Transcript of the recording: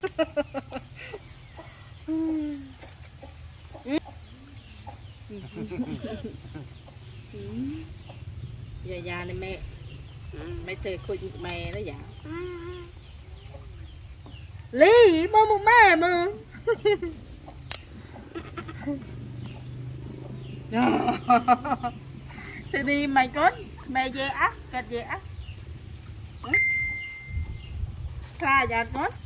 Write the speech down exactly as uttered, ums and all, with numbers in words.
Giờ già này mẹ mày từ khuyên mẹ đó dạ Lý bố một mẹ mà thì đi mày con mẹ về ác cắt về ác xa dạ con